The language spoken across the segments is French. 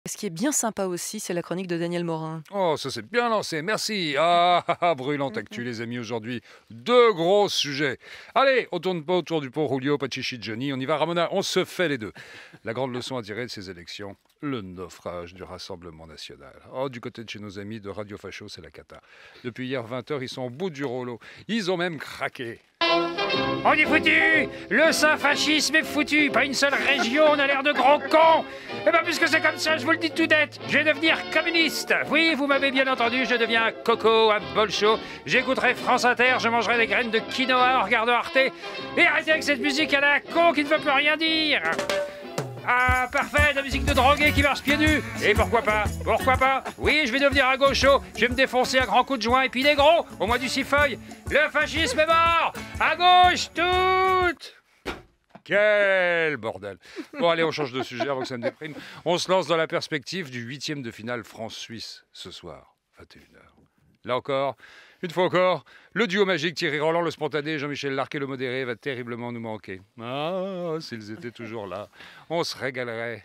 Ce qui est bien sympa aussi, c'est la chronique de Daniel Morin. Oh, ça c'est bien lancé, merci. Ah, brûlante actu les amis aujourd'hui. Deux gros sujets. Allez, on tourne pas autour du pot Julio, Pachichi, Johnny. On y va Ramona, on se fait les deux. La grande leçon à tirer de ces élections, le naufrage du Rassemblement National. Oh, du côté de chez nos amis de Radio Facho, c'est la cata. Depuis hier 20h, ils sont au bout du rouleau. Ils ont même craqué. On est foutu. Le Saint-fascisme est foutu. Pas une seule région, on a l'air de gros cons. Eh bien, puisque c'est comme ça, je vous le dis tout net, je vais devenir communiste. Oui, vous m'avez bien entendu, je deviens un coco, un bol chaud. J'écouterai France Inter, je mangerai des graines de quinoa en regardant Arte. Et arrêtez avec cette musique à la con qui ne veut plus rien dire. Ah, parfait, de la musique de drogué qui marche pieds nus. Et pourquoi pas? Oui, je vais devenir un gaucho. Je vais me défoncer à grands coups de joint. Et puis les gros, au moins du six-feuilles. Le fascisme est mort. À gauche, toutes. Quel bordel. Bon, allez, on change de sujet avant que ça me déprime. On se lance dans la perspective du 8e de finale France-Suisse ce soir, 21h. Là encore, une fois encore, le duo magique Thierry Roland, le spontané, Jean-Michel Larquet, le modéré, va terriblement nous manquer. Ah, s'ils étaient toujours là, on se régalerait.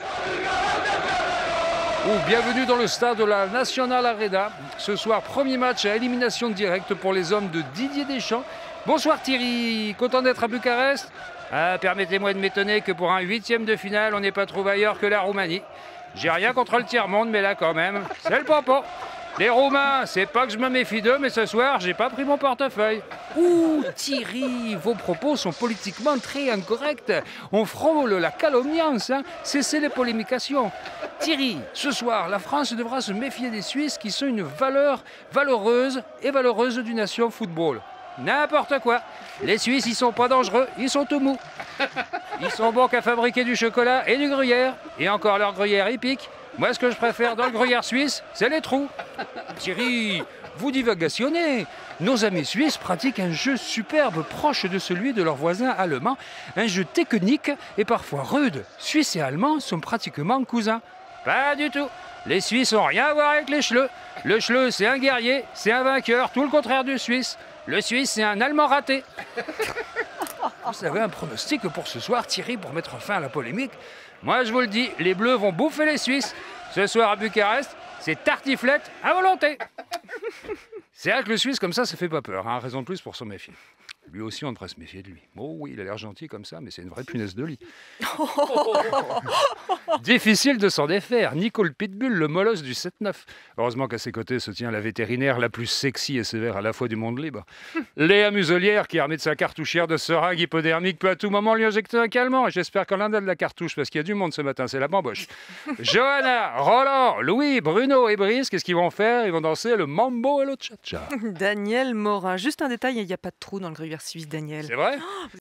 Bienvenue dans le stade de la National Arena. Ce soir, premier match à élimination directe pour les hommes de Didier Deschamps. Bonsoir Thierry, content d'être à Bucarest? Permettez-moi de m'étonner que pour un 8e de finale, on n'est pas trouvé ailleurs que la Roumanie. J'ai rien contre le tiers-monde, mais là quand même, c'est le pompon. Les Roumains, c'est pas que je me méfie d'eux, mais ce soir, j'ai pas pris mon portefeuille. Ouh, Thierry, vos propos sont politiquement très incorrects. On frôle la calomniance, hein. Cessez les polémications. Thierry, ce soir, la France devra se méfier des Suisses qui sont une valeureuse du nation football. N'importe quoi. Les Suisses, ils sont pas dangereux, ils sont tout mous. Ils sont bons qu'à fabriquer du chocolat et du gruyère. Et encore leur gruyère, il pique. Moi, ce que je préfère dans le gruyère suisse, c'est les trous. Thierry, vous divagationnez. Nos amis suisses pratiquent un jeu superbe proche de celui de leurs voisins allemands. Un jeu technique et parfois rude. Suisses et Allemands sont pratiquement cousins. Pas du tout. Les Suisses n'ont rien à voir avec les Schleux. Le Schleu, c'est un guerrier, c'est un vainqueur, tout le contraire du Suisse. Le Suisse, c'est un Allemand raté. Vous avez un pronostic pour ce soir, Thierry, pour mettre fin à la polémique? Moi, je vous le dis, les Bleus vont bouffer les Suisses. Ce soir à Bucarest, c'est tartiflette à volonté. C'est vrai que le Suisse, comme ça fait pas peur. Hein. Raison de plus pour s'en méfier. Lui aussi, on devrait se méfier de lui. Oh oui, il a l'air gentil comme ça, mais c'est une vraie punaise de lit. Difficile de s'en défaire. Nico le Pitbull, le molosse du 7-9. Heureusement qu'à ses côtés se tient la vétérinaire la plus sexy et sévère à la fois du monde libre. Léa Muselière, qui armée de sa cartouchière de seringue hypodermique, peut à tout moment lui injecter un calmant. Et j'espère qu'en l'un de la cartouche, parce qu'il y a du monde ce matin, c'est la bamboche. Johanna, Roland, Louis, Bruno et Brice, qu'est-ce qu'ils vont faire? Ils vont danser le mambo et le cha-cha. Daniel Morin. Juste un détail, il n'y a pas de trou dans le gruyère suisse, Daniel. C'est vrai?